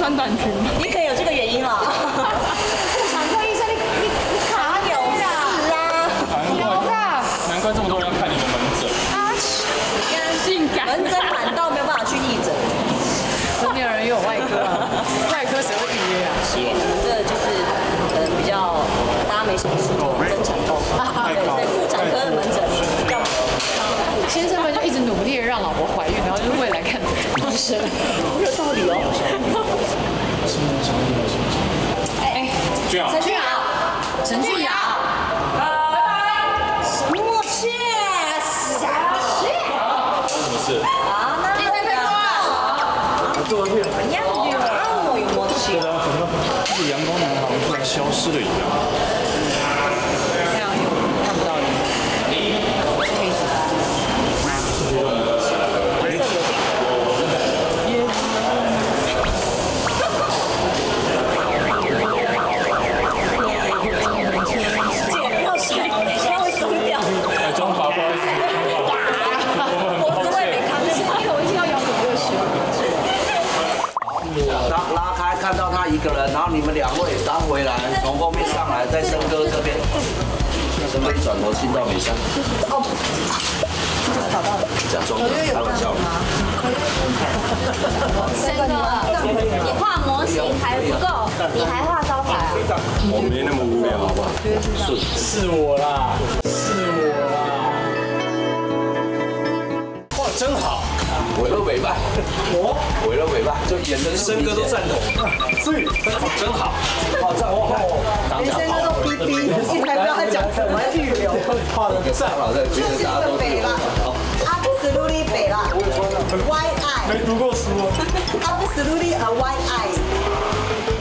穿短裙吗？ 你可能有这个原因了。妇产科医生，你卡有事啊？ 有啦， 难怪这么多人要看你的门诊。 啊，性感。 门诊满到没有办法去义诊。 真没有人约我外科啊，外科谁会预约啊？ 因为你们这就是比较大家没什么事做，增产后，对，在妇产科的门诊要。 先生们就一直努力的让老婆怀孕，然后就是为了来看医生， 好有道理哦。 哎，这样。 陈俊尧，陈俊尧，拜拜。 什么切？啥切？ 什么事？ 啊，那第三分钟了。 对对。 怎样的？啊，我有默契。 对啊，怎么这个阳光男好像突然消失了一样？ 这样看不到你。 拉开，看到他一个人，然后你们两位拉回来，从后面上来，在森哥这边，森哥一转头亲到美香。哦，找到了，假装开玩笑。 森哥，你画模型还不够，你还画招牌啊？ 我没那么无聊，好不好？是我啦，是我啦。画得真好。 委了委办，我委了委办，就演的森哥都赞同， 对，真好。 哇，赞哇！ 连森哥都逼逼，你还不知道他讲什么预留。 画的赞好的， 就是一个北啦，absolutely 北啦，white eye。 没读过书。 absolutely a white eye。